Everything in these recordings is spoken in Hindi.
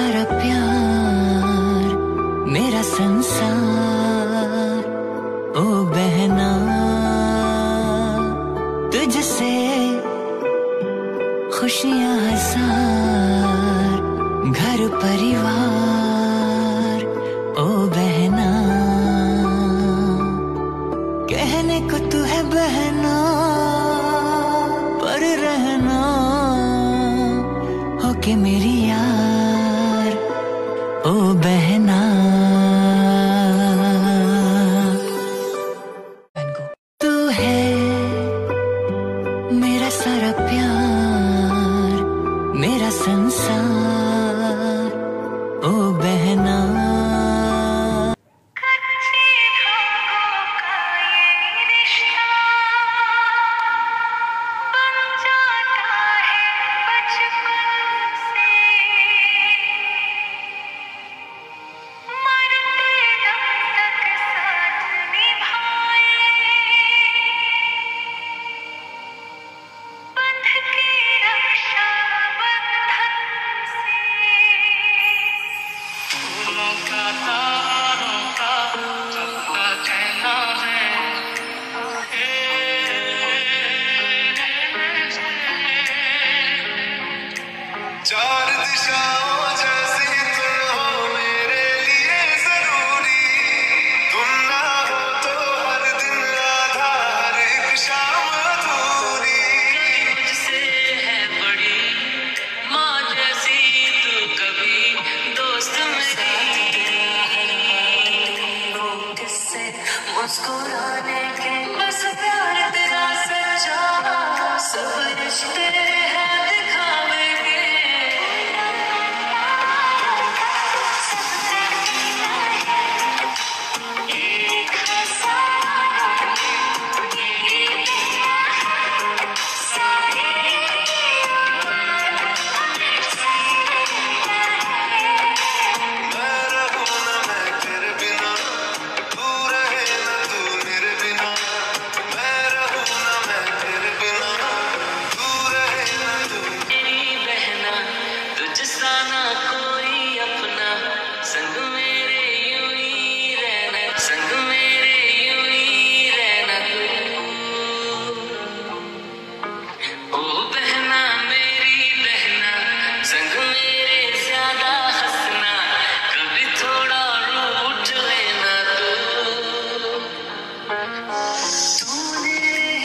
सारा प्यार, मेरा संसार, ओ बहना तुझसे खुशियां हजार, घर परिवार, ओ बहना कहने को तू है बहना, पर रहना होके मेरी यार, ओ बहना। तू है मेरा सारा प्यार, मेरा संसार, ओ बहना। चार दिशाओं जैसी तुम हो मेरे लिए जरूरी, तुम ना हो तो हर दिन आधा, हर एक शाम अधूरी। मुझसे है बड़ी माँ जैसी तू, कभी दोस्त मेरी वो किससे मुस्कुराने के, बस प्यार तेरा सच्चा, सब रिश्ते हैं दिखावे के।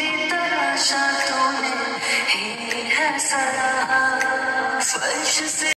फर्श से